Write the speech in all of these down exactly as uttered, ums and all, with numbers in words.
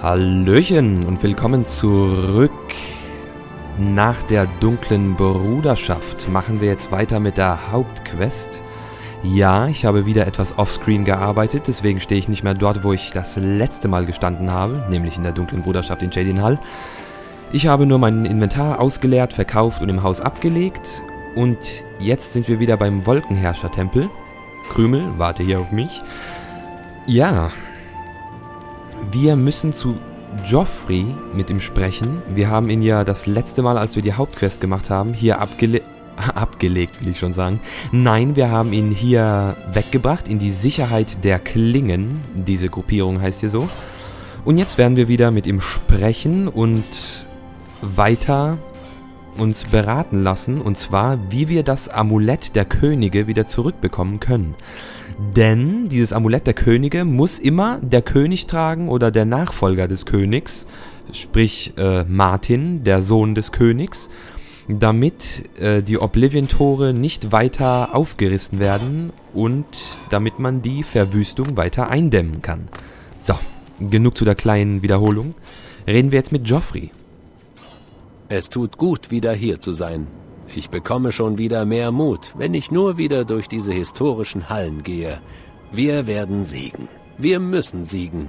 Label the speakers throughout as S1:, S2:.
S1: Hallöchen und willkommen zurück. Nach der dunklen Bruderschaft machen wir jetzt weiter mit der Hauptquest. Ja, ich habe wieder etwas offscreen gearbeitet, deswegen stehe ich nicht mehr dort, wo ich das letzte Mal gestanden habe, nämlich in der dunklen Bruderschaft in Cheydinhal. Ich habe nur mein Inventar ausgeleert, verkauft und im Haus abgelegt. Und jetzt sind wir wieder beim Wolkenherrscher-Tempel. Krümel, warte hier auf mich. Ja, wir müssen zu Geoffrey mit ihm sprechen. Wir haben ihn ja das letzte Mal, als wir die Hauptquest gemacht haben, hier abgele abgelegt, will ich schon sagen. Nein, wir haben ihn hier weggebracht in die Sicherheit der Klingen. Diese Gruppierung heißt hier so. Und jetzt werden wir wieder mit ihm sprechen und weiter uns beraten lassen. Und zwar, wie wir das Amulett der Könige wieder zurückbekommen können. Denn dieses Amulett der Könige muss immer der König tragen oder der Nachfolger des Königs, sprich äh, Martin, der Sohn des Königs, damit äh, die Oblivion-Tore nicht weiter aufgerissen werden und damit man die Verwüstung weiter eindämmen kann. So, genug zu der kleinen Wiederholung. Reden wir jetzt mit Geoffrey.
S2: Es tut gut, wieder hier zu sein. Ich bekomme schon wieder mehr Mut, wenn ich nur wieder durch diese historischen Hallen gehe. Wir werden siegen. Wir müssen siegen.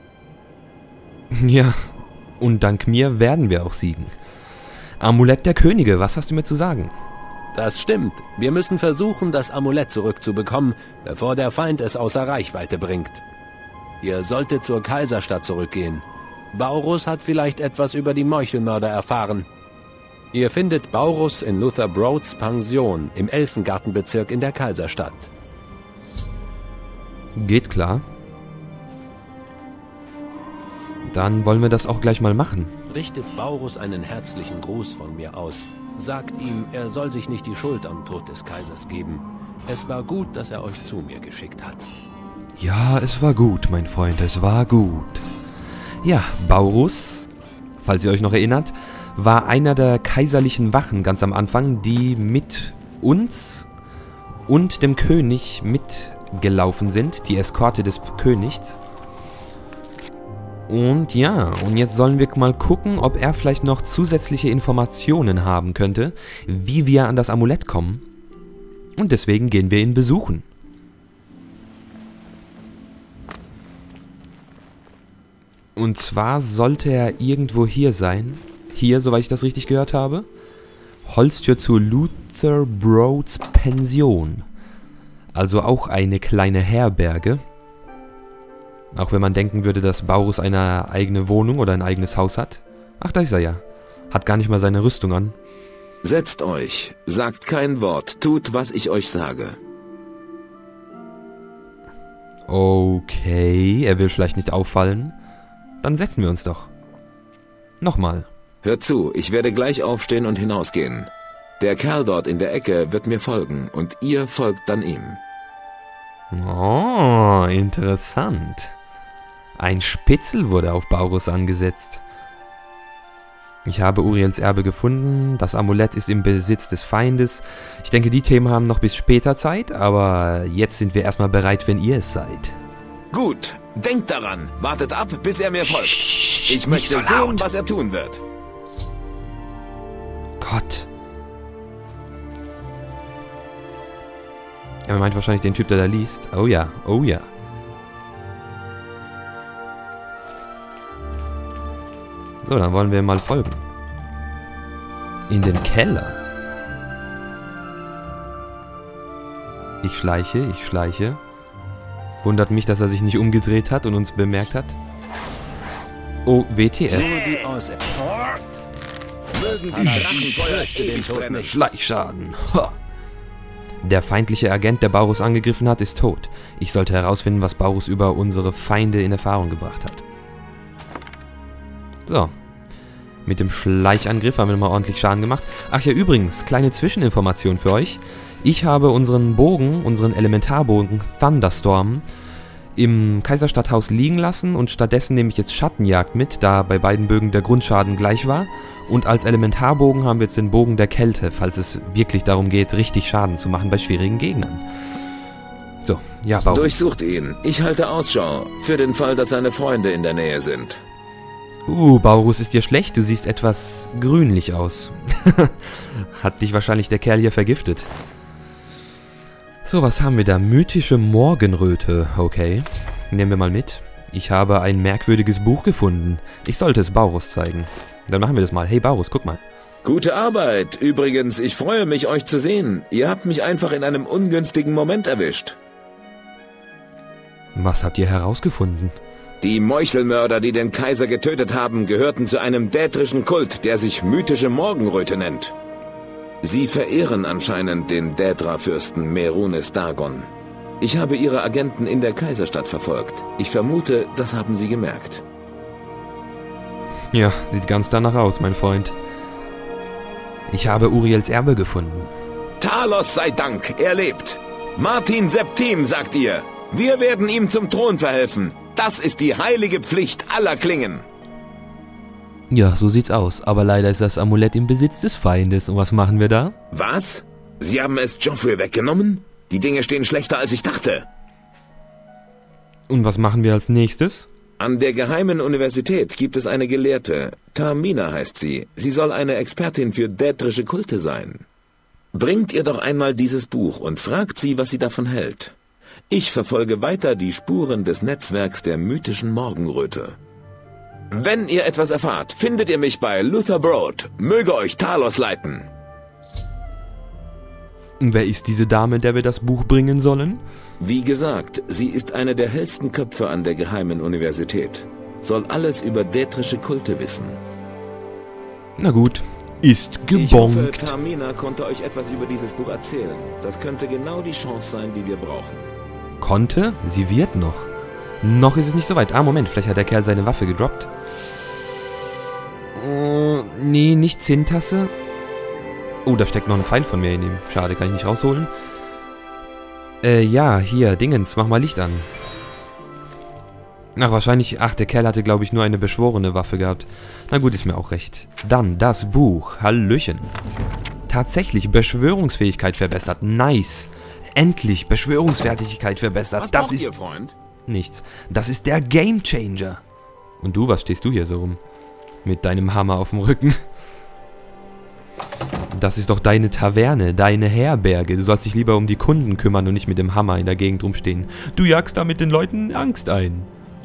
S1: Ja, und dank mir werden wir auch siegen. Amulett der Könige, was hast du mir zu sagen?
S2: Das stimmt. Wir müssen versuchen, das Amulett zurückzubekommen, bevor der Feind es außer Reichweite bringt. Ihr solltet zur Kaiserstadt zurückgehen. Baurus hat vielleicht etwas über die Meuchelmörder erfahren. Ihr findet Baurus in Luther Broads Pension im Elfengartenbezirk in der Kaiserstadt.
S1: Geht klar. Dann wollen wir das auch gleich mal machen.
S2: Richtet Baurus einen herzlichen Gruß von mir aus. Sagt ihm, er soll sich nicht die Schuld am Tod des Kaisers geben. Es war gut, dass er euch zu mir geschickt hat.
S1: Ja, es war gut, mein Freund, es war gut. Ja, Baurus, falls ihr euch noch erinnert, war einer der kaiserlichen Wachen ganz am Anfang, die mit uns und dem König mitgelaufen sind, die Eskorte des Königs. Und ja, und jetzt sollen wir mal gucken, ob er vielleicht noch zusätzliche Informationen haben könnte, wie wir an das Amulett kommen. Und deswegen gehen wir ihn besuchen. Und zwar sollte er irgendwo hier sein. Hier, soweit ich das richtig gehört habe. Holztür zu Luther Broads Pension. Also auch eine kleine Herberge. Auch wenn man denken würde, dass Baurus eine eigene Wohnung oder ein eigenes Haus hat. Ach, da ist er ja. Hat gar nicht mal seine Rüstung an.
S3: Setzt euch, sagt kein Wort, tut, was ich euch sage.
S1: Okay, er will vielleicht nicht auffallen. Dann setzen wir uns doch. Nochmal.
S3: Hört zu, ich werde gleich aufstehen und hinausgehen. Der Kerl dort in der Ecke wird mir folgen und ihr folgt dann ihm.
S1: Oh, interessant. Ein Spitzel wurde auf Baurus angesetzt. Ich habe Uriels Erbe gefunden. Das Amulett ist im Besitz des Feindes. Ich denke, die Themen haben noch bis später Zeit, aber jetzt sind wir erstmal bereit, wenn ihr es seid.
S3: Gut, denkt daran. Wartet ab, bis er mir folgt.
S1: Sch
S3: ich möchte
S1: so
S3: sehen, was er tun wird.
S1: Gott. Er meint wahrscheinlich den Typ, der da liest. Oh ja, oh ja. So, dann wollen wir mal folgen. In den Keller. Ich schleiche, ich schleiche. Wundert mich, dass er sich nicht umgedreht hat und uns bemerkt hat. Oh, W T F. Schleichschaden. Ha. Der feindliche Agent, der Baurus angegriffen hat, ist tot. Ich sollte herausfinden, was Baurus über unsere Feinde in Erfahrung gebracht hat. So. Mit dem Schleichangriff haben wir nochmal ordentlich Schaden gemacht. Ach ja, übrigens, kleine Zwischeninformation für euch. Ich habe unseren Bogen, unseren Elementarbogen Thunderstorm, im Kaiserstadthaus liegen lassen und stattdessen nehme ich jetzt Schattenjagd mit, da bei beiden Bögen der Grundschaden gleich war. Und als Elementarbogen haben wir jetzt den Bogen der Kälte, falls es wirklich darum geht, richtig Schaden zu machen bei schwierigen Gegnern. So, ja, Baurus.
S3: Durchsucht ihn. Ich halte Ausschau, für den Fall, dass seine Freunde in der Nähe sind.
S1: Uh, Baurus, ist dir schlecht? Du siehst etwas grünlich aus. Hat dich wahrscheinlich der Kerl hier vergiftet. So, was haben wir da? Mythische Morgenröte. Okay, nehmen wir mal mit. Ich habe ein merkwürdiges Buch gefunden. Ich sollte es Baurus zeigen. Dann machen wir das mal. Hey Baurus, guck mal.
S3: Gute Arbeit. Übrigens, ich freue mich, euch zu sehen. Ihr habt mich einfach in einem ungünstigen Moment erwischt.
S1: Was habt ihr herausgefunden?
S3: Die Meuchelmörder, die den Kaiser getötet haben, gehörten zu einem dätrischen Kult, der sich mythische Morgenröte nennt. Sie verehren anscheinend den Dädra-Fürsten Merunes Dagon. Ich habe ihre Agenten in der Kaiserstadt verfolgt. Ich vermute, das haben sie gemerkt.
S1: Ja, sieht ganz danach aus, mein Freund. Ich habe Uriels Erbe gefunden.
S3: Talos sei Dank, er lebt. Martin Septim, sagt ihr. Wir werden ihm zum Thron verhelfen. Das ist die heilige Pflicht aller Klingen.
S1: Ja, so sieht's aus. Aber leider ist das Amulett im Besitz des Feindes. Und was machen wir da?
S3: Was? Sie haben es Joffrey weggenommen? Die Dinge stehen schlechter, als ich dachte.
S1: Und was machen wir als nächstes?
S3: An der geheimen Universität gibt es eine Gelehrte. Tamina heißt sie. Sie soll eine Expertin für dätrische Kulte sein. Bringt ihr doch einmal dieses Buch und fragt sie, was sie davon hält. Ich verfolge weiter die Spuren des Netzwerks der mythischen Morgenröte. Wenn ihr etwas erfahrt, findet ihr mich bei Luther Broad. Möge euch Talos leiten.
S1: Wer ist diese Dame, der wir das Buch bringen sollen?
S3: Wie gesagt, sie ist eine der hellsten Köpfe an der geheimen Universität. Soll alles über dätrische Kulte wissen.
S1: Na gut, ist gebongt.
S3: Ich hoffe, Tamina konnte euch etwas über dieses Buch erzählen. Das könnte genau die Chance sein, die wir brauchen.
S1: Konnte? Sie wird noch. Noch ist es nicht so weit. Ah, Moment, vielleicht hat der Kerl seine Waffe gedroppt. Oh, nee, nicht Zinntasse. Oh, da steckt noch ein Pfeil von mir in ihm. Schade, kann ich nicht rausholen. Äh, ja, hier, Dingens, mach mal Licht an. Ach, wahrscheinlich, ach, der Kerl hatte, glaube ich, nur eine beschworene Waffe gehabt. Na gut, ist mir auch recht. Dann, das Buch. Hallöchen. Tatsächlich, Beschwörungsfähigkeit verbessert. Nice. Endlich, Beschwörungsfertigkeit verbessert.
S3: Was
S1: das
S3: braucht
S1: ist...
S3: ihr, Freund?
S1: Nichts. Das ist der Gamechanger. Und du, was stehst du hier so rum? Mit deinem Hammer auf dem Rücken. Das ist doch deine Taverne, deine Herberge. Du sollst dich lieber um die Kunden kümmern und nicht mit dem Hammer in der Gegend rumstehen. Du jagst damit den Leuten Angst ein.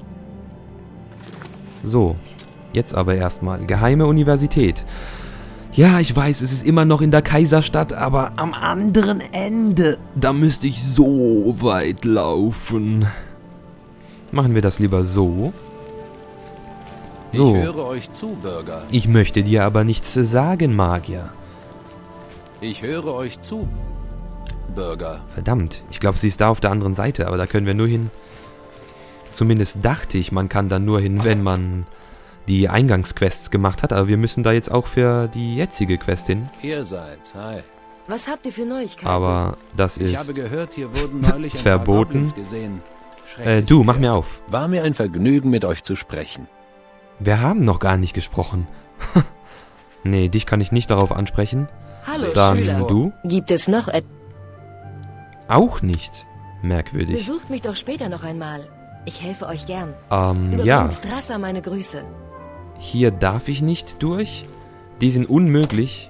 S1: So, jetzt aber erstmal. Geheime Universität. Ja, ich weiß, es ist immer noch in der Kaiserstadt, aber am anderen Ende. Da müsste ich so weit laufen. Machen wir das lieber so. So.
S2: Ich höre euch zu, Bürger.
S1: Ich möchte dir aber nichts sagen, Magier.
S2: Ich höre euch zu, Bürger.
S1: Verdammt, ich glaube, sie ist da auf der anderen Seite, aber da können wir nur hin. Zumindest dachte ich, man kann da nur hin, wenn man die Eingangsquests gemacht hat, aber wir müssen da jetzt auch für die jetzige Quest hin.
S2: Ihr seid, hi.
S4: Was habt ihr für Neuigkeiten?
S1: Aber das
S2: Ich habe
S1: ist
S2: gehört, hier wurden neulich ein
S1: verboten.
S2: paar Goblins gesehen.
S1: Äh, du, mach mir auf.
S2: War mir ein Vergnügen, mit euch zu sprechen.
S1: Wir haben noch gar nicht gesprochen. Nee, dich kann ich nicht darauf ansprechen.
S4: Hallo,
S1: Dann
S4: Schüler.
S1: du?
S4: Gibt es noch etwas?
S1: Auch nicht. Merkwürdig.
S4: Besucht mich doch später noch einmal. Ich helfe euch gern.
S1: Ähm, ja.
S4: Übrigens, Strasser, meine Grüße.
S1: Hier darf ich nicht durch. Die sind unmöglich.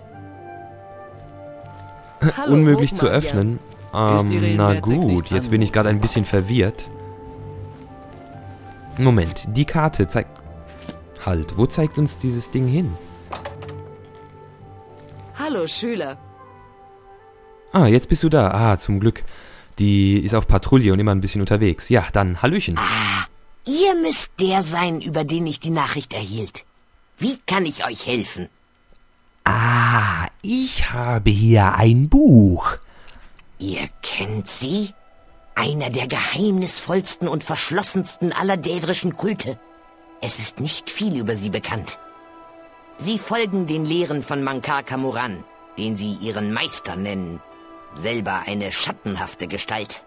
S4: Hallo,
S1: unmöglich zu
S4: Hofmagier.
S1: öffnen.
S2: Ist Ihre
S1: Ähm, na
S2: Inventik
S1: gut,
S2: nicht
S1: jetzt bin ich gerade ein
S2: anmutend?
S1: bisschen verwirrt. Moment, die Karte zeigt... Halt, wo zeigt uns dieses Ding hin?
S4: Hallo, Schüler.
S1: Ah, jetzt bist du da. Ah, zum Glück. Die ist auf Patrouille und immer ein bisschen unterwegs. Ja, dann, Hallöchen.
S5: Ihr müsst der sein, über den ich die Nachricht erhielt. Wie kann ich euch helfen?
S6: Ah, ich habe hier ein Buch.
S5: Ihr kennt sie? Einer der geheimnisvollsten und verschlossensten aller dädrischen Kulte. Es ist nicht viel über sie bekannt. Sie folgen den Lehren von Mankar Camoran, den sie ihren Meister nennen. Selber eine schattenhafte Gestalt.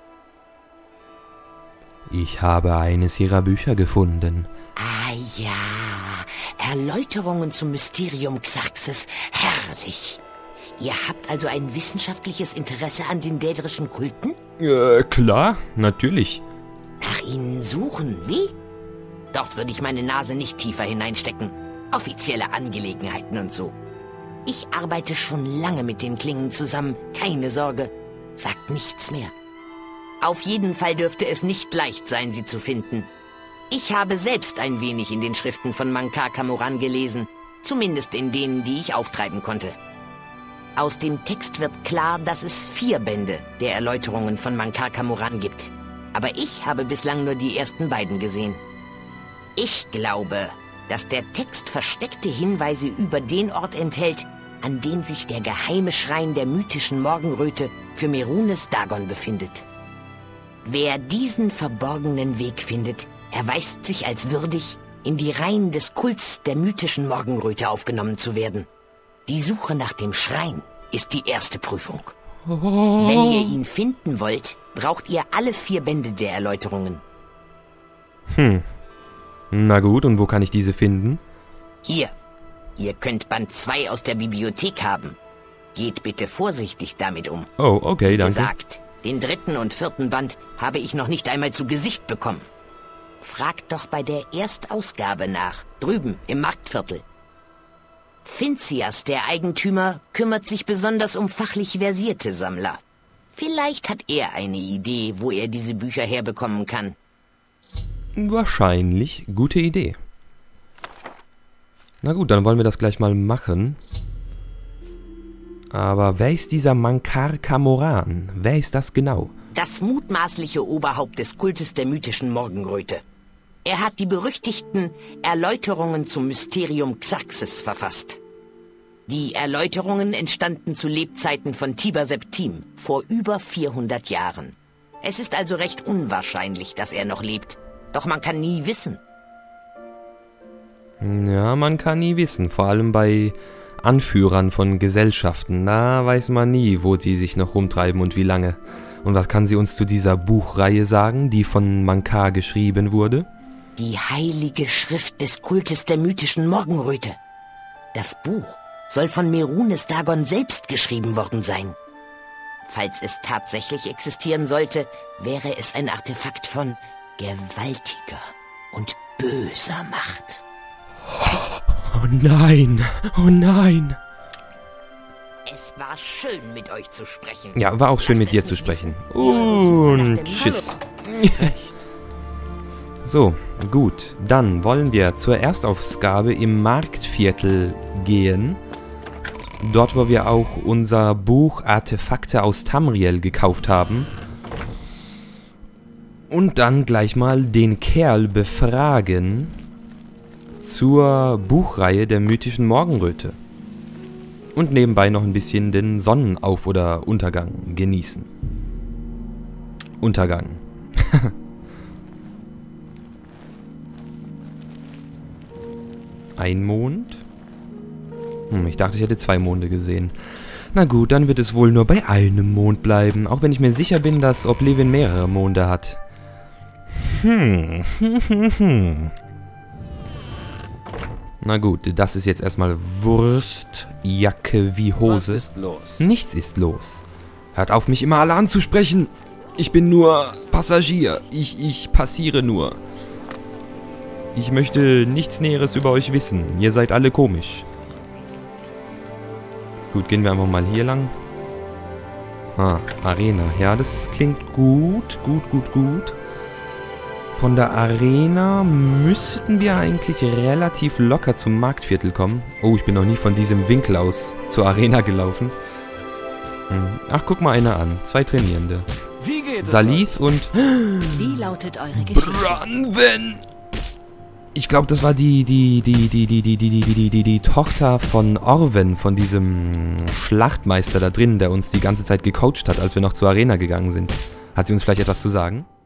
S1: Ich habe eines ihrer Bücher gefunden.
S5: Ah ja, Erläuterungen zum Mysterium Xarxes. Herrlich. Ihr habt also ein wissenschaftliches Interesse an den dädrischen Kulten?
S1: Äh, klar, natürlich.
S5: Nach ihnen suchen, wie? Dort würde ich meine Nase nicht tiefer hineinstecken. Offizielle Angelegenheiten und so. Ich arbeite schon lange mit den Klingen zusammen. Keine Sorge. Sagt nichts mehr. Auf jeden Fall dürfte es nicht leicht sein, sie zu finden. Ich habe selbst ein wenig in den Schriften von Mankar Camoran gelesen. Zumindest in denen, die ich auftreiben konnte. Aus dem Text wird klar, dass es vier Bände der Erläuterungen von Mankar Camoran gibt. Aber ich habe bislang nur die ersten beiden gesehen. Ich glaube, dass der Text versteckte Hinweise über den Ort enthält, an dem sich der geheime Schrein der mythischen Morgenröte für Merunes Dagon befindet. Wer diesen verborgenen Weg findet, erweist sich als würdig, in die Reihen des Kults der mythischen Morgenröte aufgenommen zu werden. Die Suche nach dem Schrein ist die erste Prüfung. Oh. Wenn ihr ihn finden wollt, braucht ihr alle vier Bände der Erläuterungen.
S1: Hm. Na gut, und wo kann ich diese finden?
S5: Hier. Ihr könnt Band zwei aus der Bibliothek haben. Geht bitte vorsichtig damit um.
S1: Oh, okay, danke.
S5: Wie gesagt, den dritten und vierten Band habe ich noch nicht einmal zu Gesicht bekommen. Fragt doch bei der Erstausgabe nach, drüben im Marktviertel. Finzias, der Eigentümer, kümmert sich besonders um fachlich versierte Sammler. Vielleicht hat er eine Idee, wo er diese Bücher herbekommen kann.
S1: Wahrscheinlich gute Idee. Na gut, dann wollen wir das gleich mal machen. Aber wer ist dieser Mankar Camoran? Wer ist das genau?
S5: Das mutmaßliche Oberhaupt des Kultes der mythischen Morgenröte. Er hat die berüchtigten Erläuterungen zum Mysterium Xarxes verfasst. Die Erläuterungen entstanden zu Lebzeiten von Tiber Septim vor über vierhundert Jahren. Es ist also recht unwahrscheinlich, dass er noch lebt. Doch man kann nie wissen.
S1: Ja, man kann nie wissen. Vor allem bei Anführern von Gesellschaften. Da weiß man nie, wo die sich noch rumtreiben und wie lange. Und was kann sie uns zu dieser Buchreihe sagen, die von Mankar geschrieben wurde?
S5: Die heilige Schrift des Kultes der mythischen Morgenröte. Das Buch soll von Merunes Dagon selbst geschrieben worden sein. Falls es tatsächlich existieren sollte, wäre es ein Artefakt von gewaltiger und böser Macht.
S1: Oh nein, oh nein.
S5: Es war schön, mit euch zu sprechen.
S1: Ja, war auch schön, mit dir zu sprechen. Und tschüss. So, gut. Dann wollen wir zur Erstausgabe im Marktviertel gehen. Dort, wo wir auch unser Buch Artefakte aus Tamriel gekauft haben. Und dann gleich mal den Kerl befragen zur Buchreihe der mythischen Morgenröte. Und nebenbei noch ein bisschen den Sonnenauf- oder Untergang genießen. Untergang. Ein Mond? Hm, ich dachte, ich hätte zwei Monde gesehen. Na gut, dann wird es wohl nur bei einem Mond bleiben. Auch wenn ich mir sicher bin, dass Oblivion mehrere Monde hat. Hm. Na gut, das ist jetzt erstmal Wurst, Jacke wie Hose.
S2: Was ist los?
S1: Nichts ist los. Hört auf, mich immer alle anzusprechen. Ich bin nur Passagier. Ich, ich passiere nur. Ich möchte nichts Näheres über euch wissen. Ihr seid alle komisch. Gut, gehen wir einfach mal hier lang. Ah, Arena. Ja, das klingt gut. Gut, gut, gut. Von der Arena müssten wir eigentlich relativ locker zum Marktviertel kommen. Oh, ich bin noch nie von diesem Winkel aus zur Arena gelaufen. Hm. Ach, guck mal einer an. Zwei Trainierende.
S2: Wie geht's?
S1: Salith und...
S4: Wie lautet eure Geschichte?
S1: Branwen! Ich glaube, das war die, die, die, die, die, die, die, die, die, die, die Tochter von Orwen, von diesem Schlachtmeister da drin, der uns die ganze Zeit gecoacht hat, als wir noch zur Arena gegangen sind. Hat sie uns vielleicht etwas zu sagen?